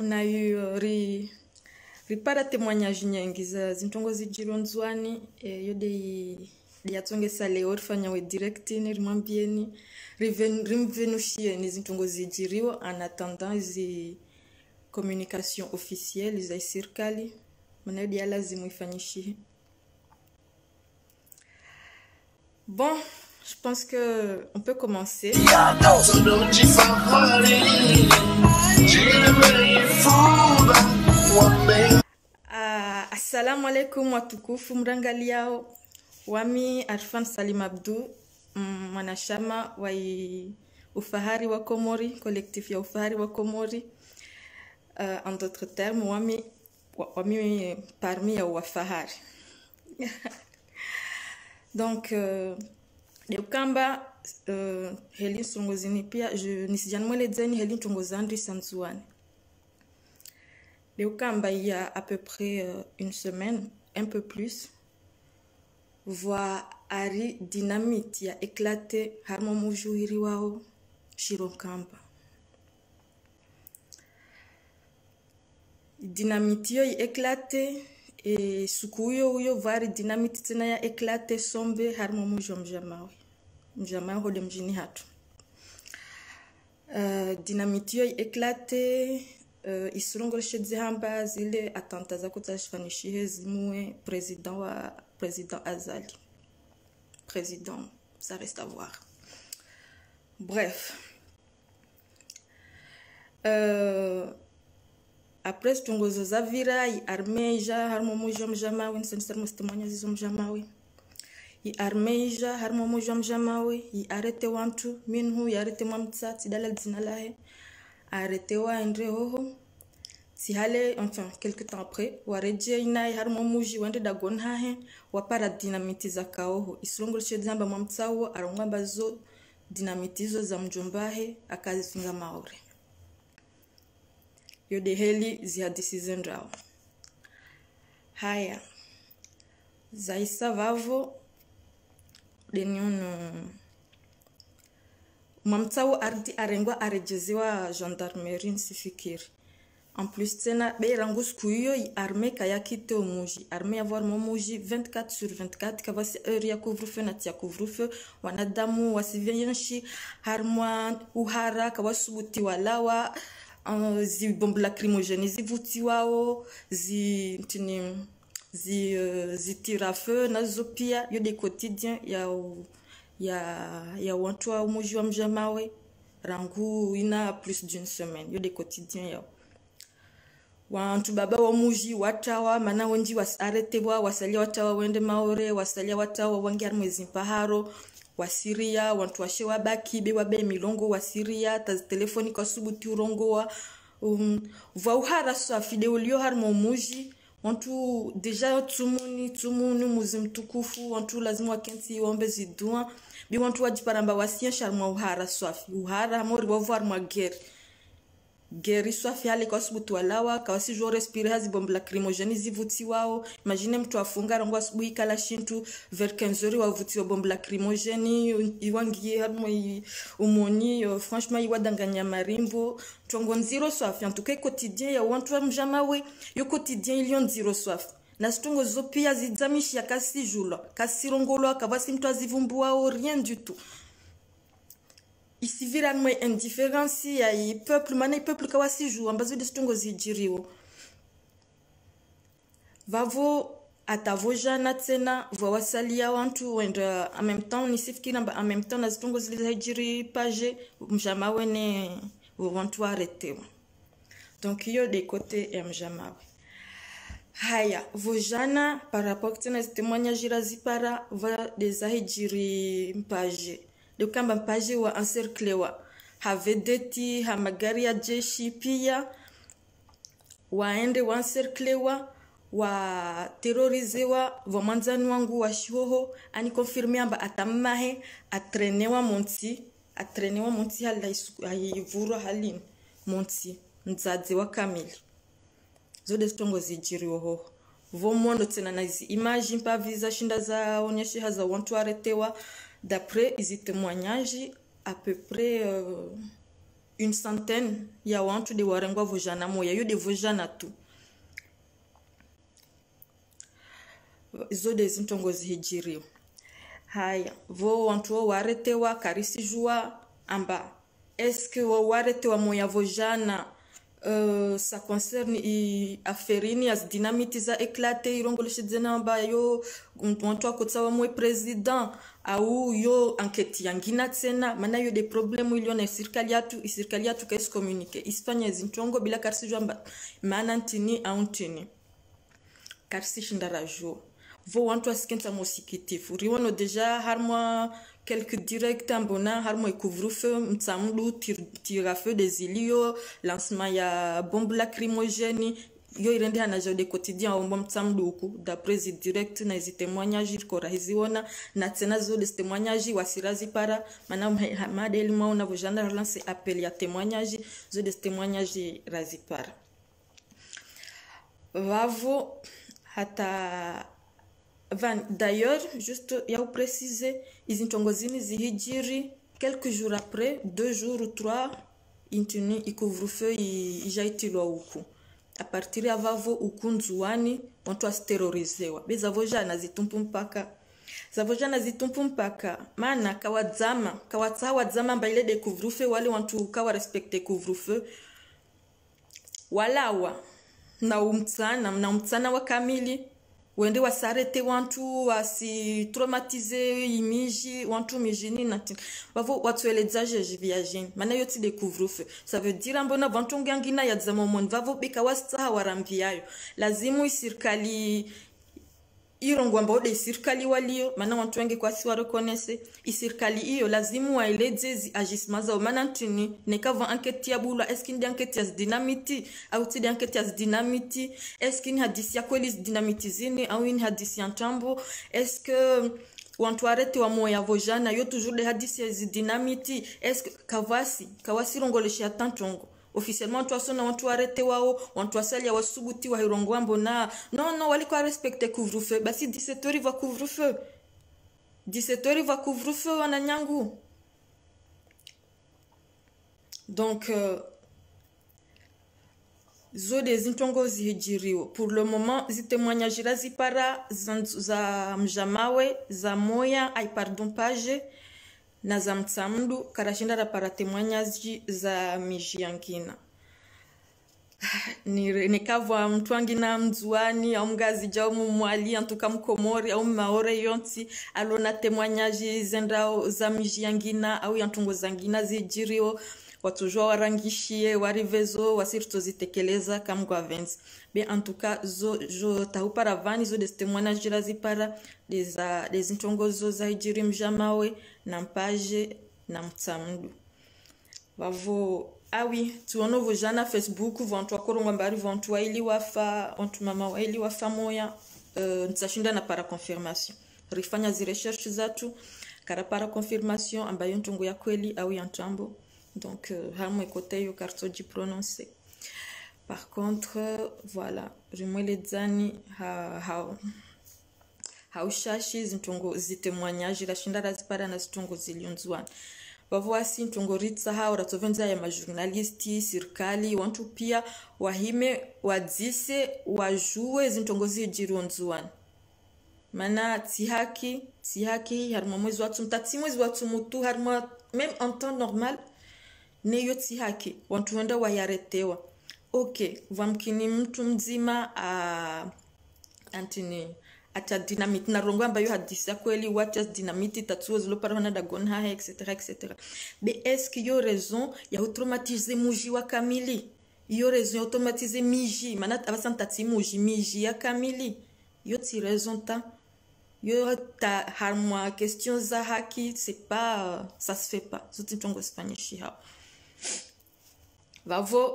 on a eu ripara témoignage nyingi za zintongozi jironzwani yode yatsongesa leo rifanya we direct ni rimwambieni rimvenushieni zintongozi jiriwo en attendant zi communication officielle za serikali manadi ya lazima ifanyishie. Bon, je pense que on peut commencer. Assalamu alaikum watukufu mrangaliao. Wami Arfan Salim Abdou, mwanachama wa ufahari wa Komori, collectif ya ufahari wa Komori. En d'autres termes, wami parmi ya wafahari. Donc, Deukamba, heli songozini pia, nisijanmwele dzeni heli tongozandri sanzuani. Deukamba, il y a à peu près une semaine, un peu plus, voix Ari Dynamite a éclaté harmomoujou iriwao Shirokamba. Dynamite yo éclaté et sukuyo uyo vari Dynamite tena ya éclaté sombe harmomoujou mjamawi. Mjamawi hode mjini hatu. Dynamite yo éclaté isurongoleshe dzihamba zile atanta za kutashfanishihe zimue président Azali. Président, ça reste à voir. Bref. Après ce tongozo za vira i armeja harmomojo mjamawi nsenser mustemanya zizo mjamawi. I armeja harmomojo mjamawi i arete wantu minhu i arete mamtsa tidala dzina lahe. Arrêté wa endre hoho si hale enfin quelque temps après wareje inai harmo muji wende dagon hahe wa para Dynamite za kaoho isulongol shedzamba mamtsawo arongamba zo dinamitizo za mjombahe akazinga maure yode heli zihadisi zendrao haya zaisa vavo denyono mamtsawo ardi arengwa arejeziwa gendarmerie nsifikiri. En plus tena be rangus kuyo i armée kaya kite omuji armée avoir momuji 24/24 kavasi heure ya couvre-feu na tia couvre-feu wanadamu wasivenshi harmwa uhara kawasubuti walawa zi bombe lacrymogène zivuti wao zi tira feu nazo pia yo des quotidiens ya wantu wa umoji wa mjamawe rangu ina plus d'une semaine yo des quotidiens yao wantu baba wa muji watawa mana wenji wasaretebwa wasalia watawa wende maore wasalia watawa wangi armwezi mpaharo wa Syria wantu washe wabaki be wabe milongo wa Syria taz telefoni kwa subuti urongo wa uhara so afideo lio harmo muji wantu deja tumuni muzimtukufu wantu lazima wakensi wombe zidua bi wantu wajiparamba wasien sharma uhara swafi uhara mori wavoir ma guerre swafi hali kwa subutu walawa kawasi jo respire hazi bombe lacrymogène zivuti wao imagine mtu afunga rango asubuhi kala shintu vers 15h wavuti wa bombe lacrymogène iwangie harmo umoni franchement iwadanganya marimbo tongo nziro swafi en tout cas quotidien ya wantu wa mjamawe yo quotidien ilion nziro swafi na stongo zopia zidzamishi ya kasi jula kasi rongolo kavasi mtu azivumbuao rien du tout ici viranmo indifférence ya peuple mana peuple kawasi jou ambazo de stongo zijiriwo vavo atavojana tena vawasalia wantu wenda en même temps nisifikiri en même temps na stongo zilizajiri page mjamawe ne wantu arrêter donc yo de côté ya mjamawe. Haya, vojana par rapport tena témoignage razipara va des ahijiri mpaje. De kamba mpaje wa encerclewa. Havedeti, hamagari ya jeshi pia waende wa encerclewa wa terrorizewa wa manzani wangu wa shihoho ani confirme amba atamahe atrenewa monti hala haivuru halin monti nzadze wa kamili. Zode stongo zijiri oho. Vomondo tena na izi image mpa visa shinda za onyeshi haza wantu aretewa d'après izi témoignages à peu près une centaine ya wantu de warengwa vojana moya yo de vojana tu zo de zintongozi hijirio. Haya vo wantu wo waretewa karisi jua amba eske wo waretewa moya vojana ça concerne i aferini as dynamite za éclaté irongoleshe dzena amba yo wantu akotsawa mwe president au yo enquête yangina tsena mana yo de problème iliona serikali yatu ka communiquer isifanye zintongo bila karisi jua amba mana ntini au ntini karisi shindara jo vo wantu asikenta mosikitifu riwono deja harmwa quelques directs ambona harmo e couvre-feu mtsamlu tira feu des ilio lancement ya bombe lacrymogène yo irende hanaja de quotidien au mtsamlu huku d'après les directs na hizi témoignages ko rahiziona na tena zo les témoignages wasirazi para mana madeli mauna vojana relance appel ya témoignages zo des témoignages razi para vavo hata d'ailleurs, juste, il y a précisé, ils ont zihijiri quelques jours après, 2 jours ou 3, ils couvre-feu, ils ont été là uku. À partir de avavo ukunzuani, on doit se terroriser. Mais avojana zitumpumpaka. Zavojana zitumpumpaka. Mana kawadzama wadzama mbaile de couvre-feu, wale wantu kawa respecte couvre-feu. Walawa na umtsana wa kamili. Wende wasarete wantu wasi traumatize imiji wantu mijini nati wavo watuelezaje jiviajini mana yoti de couvre-feu ça veut dire mbona vantu ngangina ya zamomon vavo bika wasta warambiayo lazimu isirikali irongwa mbode isirikali walio mana wantu wenge kwa si warekonese isirikali iyo lazimu waeleze agisma zao mana ntini nekava enquête ya bula eski ndi enquête ya dynamite au ti enquête ya dynamite eski ni hadisi ya kweli dynamite zini au ni hadisi ya ntambo eske wantu arete wa moya vojana yo toujours les hadisi ya dynamite eske kawasi rongolesha tantongo officiellement toi sona wantu arete wao wantu asali ya wasubuti wa hirongwa mbona non waliko respecte couvre-feu basi 17h va couvre-feu 17h va couvre-feu wananyangu donc zo des intongo zihijirio pour le moment zitémoignages razipara za mjamawe za moya ay pardon page na za mtsamdu karashinda rapara témoignages za miji yankina ni kavwa mtu angina mzuani au mgazi jao mumwali antuka mkomori au maore yonti alona témoignages zendao za miji yangina au yantungo zangina zijirio watujua warangishie warivezo wasirto zitekeleza kamgwa vents bien en tout cas zo tahupara vani zo des témoignages razipara des intongozo za hijiri mjamawe na mpage na mtsamdu wavo oui tuono vojana Facebook vantu akoronga mbari vantu ili wafa vantu mama ili wafa moya ntsashinda na para confirmation rifanya zi recherche zatu kara para confirmation ambayo ntongo ya kweli au ya ntambo donc hamo ekote yo kartoji prononcer par contre voilà rimwele dzani haushashi zintongo zitémoignage rashinda razipara na zitongo zilionzwana wavoasi ntongo ritsa hao ratovenza ya majournalisti sirikali wantu pia wahime wadzise wajue zintongo zijironzwana mana tihaki harimo mwezi watu mtati mwezi watu mutu harimo même en temps normal ne yo tihaki wantu wenda wayaretewa okay vamkini mtu mzima antini ata dynamite na rongo ambayo hadisa kweli what is dynamite tatuo zilopara wana dagon ha etc mais est-ce que yo raison ya automatiser muji wa kamili yo raison ya automatiser miji mana abasanta ti miji ya kamili yo ti raison ta yo ta harmo question za haki c'est pas ça se fait pas zoti tongo espagnol hao vavo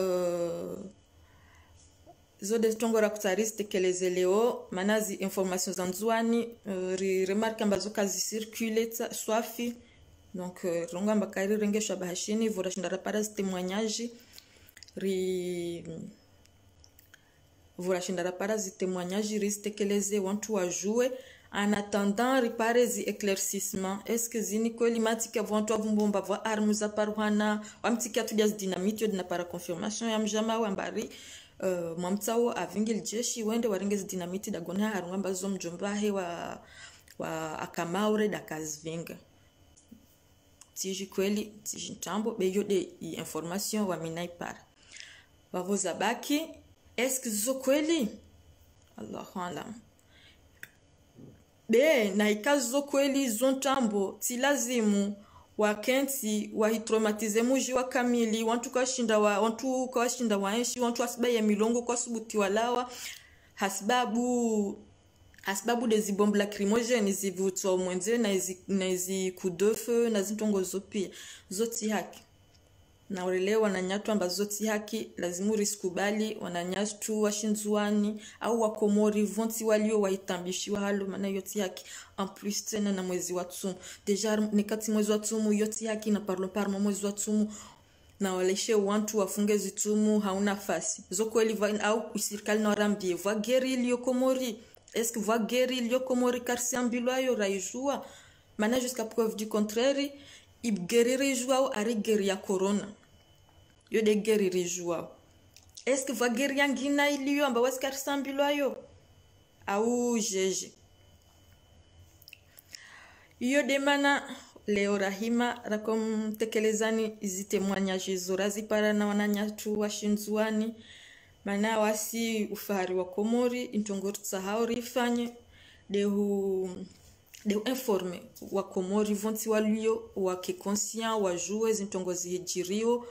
zo de tongo rakutariste kelezelewo manazi informations zanzwani remarque ambazo kazi circule swafi donc ronga mbakari rengesha bahashini vora shindara para témoignage vora shindara para témoignage riste keleze wantu wajue En attendant, réparer les éclaircissements. Est-ce que zini kweli matika vantu avumbomba va armes aparwana wamtika tulias dynamite yodina para confirmation ya mjama wambari mwamtao avingil jeshi wende waringez dynamite dagona harunga bazo mjombahe wa akamaure da kazvinga tiji kweli tiji ntambo beyo de information wa minaipara wavoza baki. Est-ce que zo kweli Allahu alam be na ikazo kweli zontambo tilazimu wakenti wahitraumatize muji wa kamili wantu kashinda waenshi wantu asiba ya milongo kwa subuti walawa hasbabu des bombes lacrymogènes zivutwa mwenze na izi coup de feu na zintongo zopia zoti haki na wale wananyatu ambazo zoti haki lazimu riskubali wananyatu washinzuani au wakomori vonti walio waitambishiwa halo maana yoti haki en plus tena na mwezi wa tsumu deja nikati mwezi wa tsumu yoti haki na parlo mwezi wa tsumu na waleshe wantu wafunge zitumu hauna fasi zokweli au serikali na warambie va geri ilio komori. Est-ce que va guérir le komori karsiambilo yo raijua maana jusqu'à preuve du contraire il guérir joao ari guérir corona yo de guérir joao. Est-ce que va guérir ngina ilio amba was karsiambilo yo au jeje yo de mana leo rahima rakom tekelezani izi témoignages zorazi para na wananyatu washinzuani mana wasi ufahari wa komori intongori tsahauri ifanye de informe wa komori vonti walio wa ke conscient wa jouer zintongozi hijirio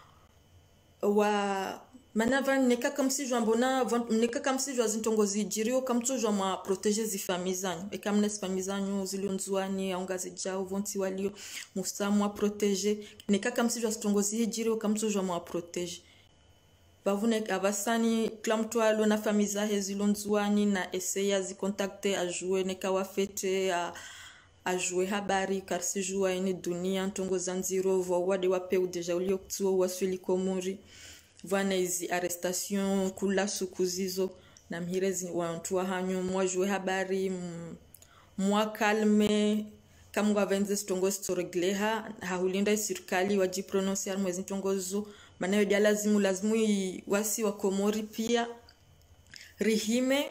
wa manava neka kamsi jwa mbona neka kamsi jwa zintongozi hijirio kamto jwa ma protéger zi famizanyu e kamne famizanyu zilionzuani aungazi jao vonti walio musamwa protéger neka kamsi jwa zintongozi hijirio kamto jwa ma protéger bavune abasani klamtwalo na famiza hezilonzuani na eseya zikontakte ajue nekawa fete a jouer habari karsi jua ine dunia ntongo zanziro wade wapeu deja ulio kutuo wasuli komori vana izi arrestation kula sukuzizo na mhirezi wantua hanyo mwa jouer habari mwa kalme kamwa venze stongo storegleha haulinda serikali wajiprononcer mwezi ntongozo manayo dia lazimu wasi wa komori pia rihime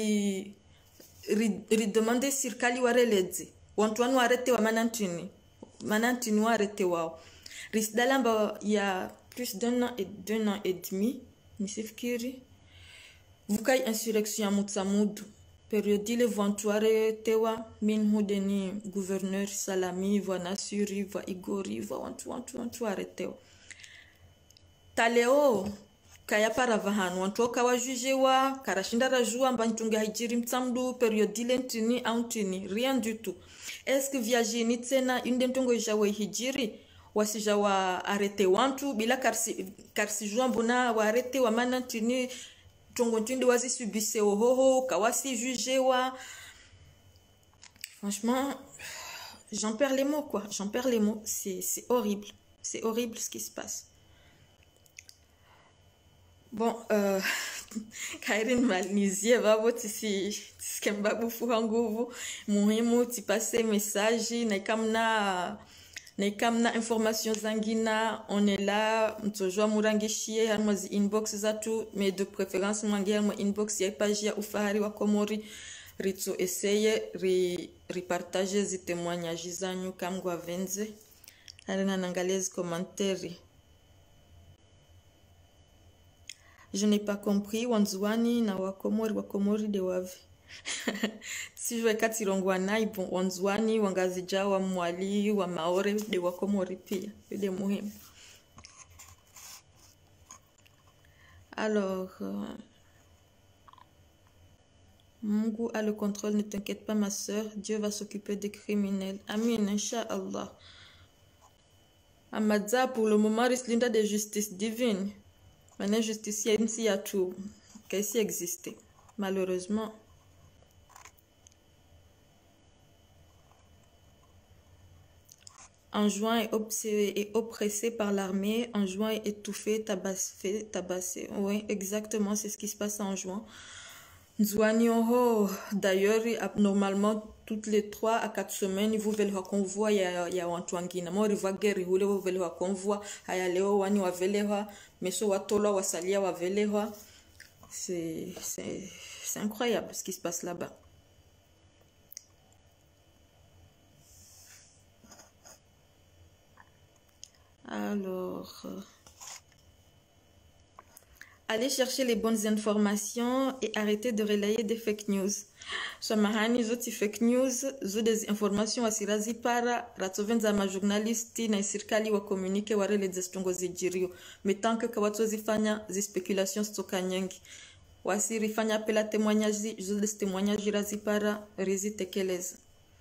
demander serikali wareleze wantu wanu arete wa manantini warete wao risdalamba ya plus d'un an et demi nisifikiri vukai insurrection ya mutsamudu periodile vantuare tewa minhu deni gouverneur Salami va Nasuri va Igori va wantu aretewa taleo kaya para vahanu wantu kawa jugewa karashinda rajua mbantunga hijiri mtsamdu periodile ntini au ntini rien du tout. Est-ce que viager ni tena inde ntongo jawe hijiri wasija wa arete wantu bila karsi jua mbona wa arete wa mana ntini tongo ntindi wazi subise ohoho kawasi jugewa. Franchement j'en perds les mots quoi, j'en perds les mots, c'est horrible ce qui se passe. Bon, Kairin malnizie vavo tisikemba bufuha nguvu muhimu tipase message na ikamna information zangina on est là mtojwa murangishie harmazi inbox zatu mais de préférence mwangi harma inbox ya page ya ufahari wa komori ritso esseye ripartage zi témoignages zanyu kamgwa venze harina nangalezi commentaire. Je n'ai pas compris wanzuani na wakomori de wavi. Si je kati rongwana ibon wanzuani wangazija wa mwali wa maore de wakomori pia de muhimu. Alors Mungu a le contrôle, ne t'inquiète pas ma sœur, Dieu va s'occuper des criminels. Amin, Inch'Allah. Amadza pour le moment reste l'inda de justice divine. Maintenant, justice, il y a tout qui existe. Malheureusement. En juin est oppressé par l'armée. En juin étouffé, tabassé. Oui, exactement, c'est ce qui se passe en juin. Nzwani oho, d'ailleurs, normalement, toutes les 3 à 4 semaines, vous vele wa convoi ya watu wangine. Mori va geri hule vous vele wa convoi, haya leo wani wa velewa, meso watolwa wasalia wa velewa. C'est incroyable ce qui se passe là-bas. Alors, allez chercher les bonnes informations et arrêtez de relayer des fake news. Samahani zoti fake news, zo des informations wasirazi para, ratovenza ma journalisti na serikali wa communique warele zestongo zijirio. Metanke kawatu zifanya zi speculation stoka nyengi. Wasirifanya pela témoignage, zo des témoignages razi para, rizi tekeleza.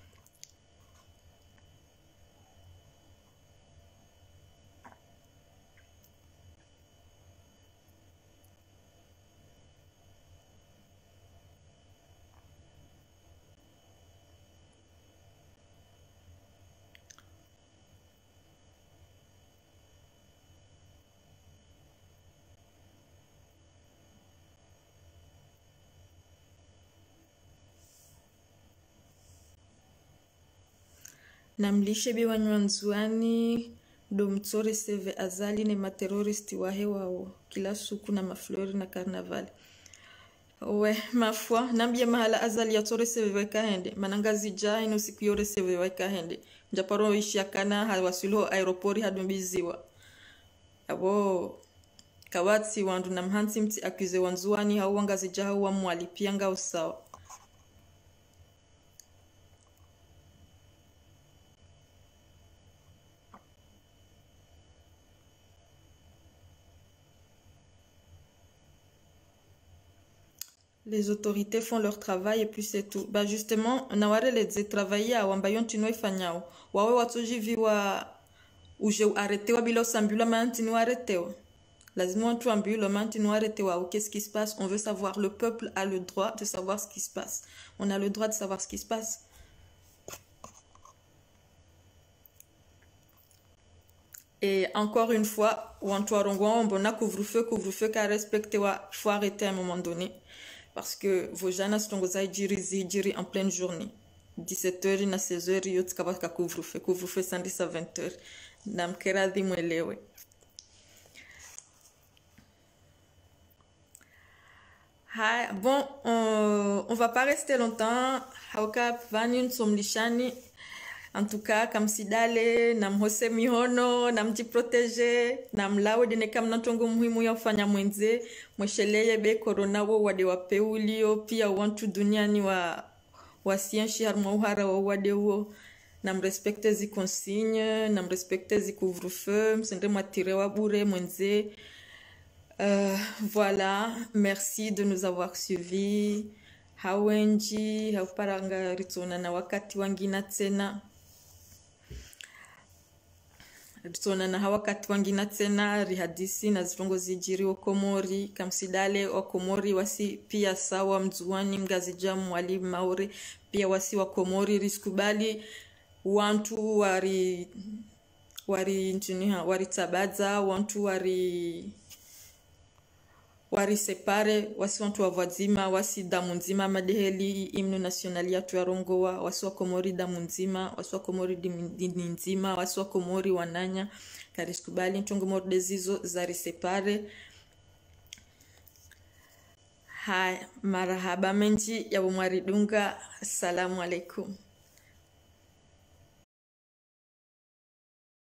Namlishe biwa Nzwani do mtsore seve azali ne materoristi wahe wao kila suku na maflori na karnaval. We, ma foi, nambia mahala azali ya tore seve weka hende. Manangazi jaa ino siku yore seve weka hende. Njaparo ishiakana hawasilo aeropori hadumbiziwa. Abo, kawati wandu na mhansi mti akize Nzwani hauwangazi jaa wa mwali pianga usawa. Les autorités font leur travail et puis c'est tout. Bah justement, naware les travailler à wambayon tinoi fanyao. Wawe watoji viwa uje arrêté bila sambula mantini arrêté. Lazima watu ambule mantini arrêté wa qu'est-ce qui se passe? On veut savoir, le peuple a le droit de savoir ce qui se passe. On a le droit de savoir ce qui se passe. Et encore une fois, on a couvre-feu qu'à respecter, faut arrêter à un moment donné. Parce que vos jeunes sont jiri en pleine journée. 17h na 16h, yot kabaka couvre-feu 110 à 20h. Namkera di mwelewe. Bon, on va pas rester longtemps. Hauka vanyon somlishani. En tout cas, comme sidale, namhose mihono, namjiprotege, namlawe dine kam natongo muhimu ya ufanya mwenze, mwesheleye be corona wo wade wapeulio, pia wantu duniani wa sienshi harma uhara wa wade wo, namrespekte zi consigne, namrespekte zi couvre-feu, msende matire wa bure mwenze. Voilà, merci de nous avoir suivis. Hawenji, hauparanga ritona na wakati wangina tena. Ritona na hawakati wangina tena rihadisi na zirongo zijiri Komori kamsidale Komori wasi pia sawa Nzwani mgazijamu wali maure pia wasi wa Komori riskubali wantu wari ntuniha wari tabaza wantu wari separe wasi wantu wavwazima wasi damu nzima madeheli imnu nationali ya tuyarongowa wasi wa Komori damu nzima wasi wa Komori dini nzima wasi wa Komori wananya kariskubali ntungu mordezizo zari separe. Hai marahaba menji ya bumwari dunga. Assalamu alaikum.